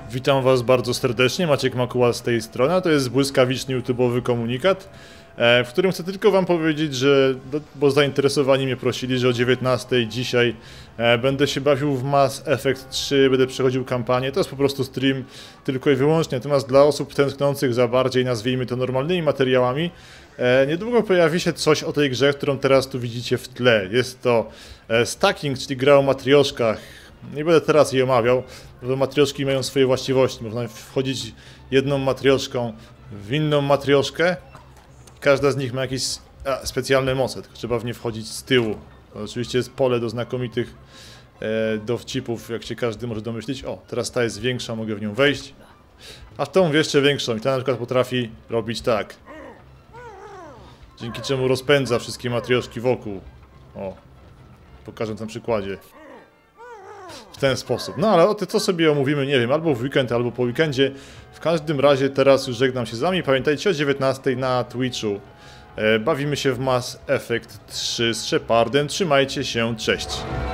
Witam Was bardzo serdecznie, Maciek Makuła z tej strony, a to jest błyskawiczny YouTube'owy komunikat, w którym chcę tylko Wam powiedzieć, że, bo zainteresowani mnie prosili, że o 19:00 dzisiaj będę się bawił w Mass Effect 3, będę przechodził kampanię. To jest po prostu stream tylko i wyłącznie, natomiast dla osób tęsknących za bardziej, nazwijmy to, normalnymi materiałami, niedługo pojawi się coś o tej grze, którą teraz tu widzicie w tle. Jest to Stacking, czyli gra o matrioszkach. Nie będę teraz jej omawiał, bo matrioszki mają swoje właściwości. Można wchodzić jedną matrioszką w inną matrioszkę. Każda z nich ma jakieś specjalne moce, tylko trzeba w nie wchodzić z tyłu. To oczywiście jest pole do znakomitych dowcipów, jak się każdy może domyślić. O, teraz ta jest większa, mogę w nią wejść. A w tą jeszcze większą i ta na przykład potrafi robić tak. Dzięki czemu rozpędza wszystkie matrioszki wokół. O, pokażę na przykładzie. W ten sposób. No ale o tym co sobie omówimy, nie wiem, albo w weekend, albo po weekendzie. W każdym razie teraz już żegnam się z Wami. Pamiętajcie o 19:00 na Twitchu. Bawimy się w Mass Effect 3 z Shepardem. Trzymajcie się, cześć.